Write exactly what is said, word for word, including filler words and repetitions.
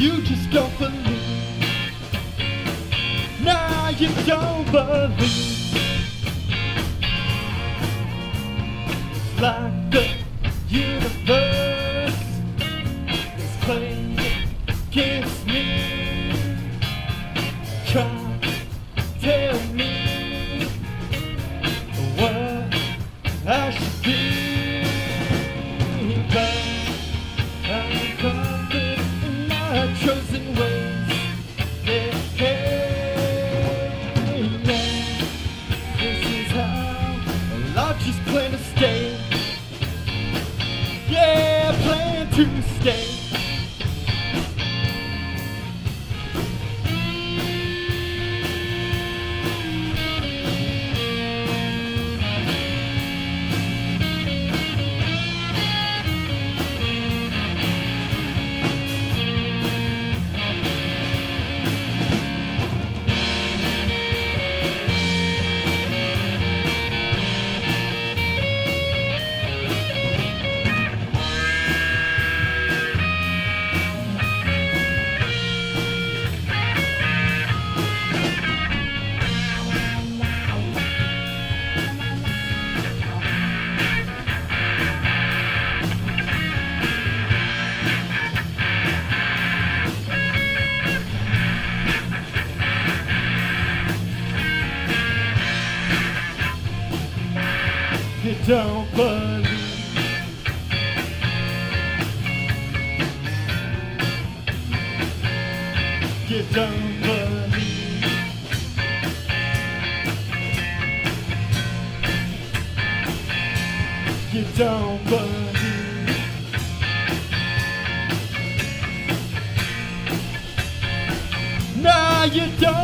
you just don't believe. Nah, you don't believe. It's like the universe is playing against me, trying to tell me what I should be. But I'm confident in my chosen ways. Yeah, hey, yeah. This is how life just plan to stay. Yeah, plan to stay. You don't believe. You don't believe. You don't believe. Nah, you don't.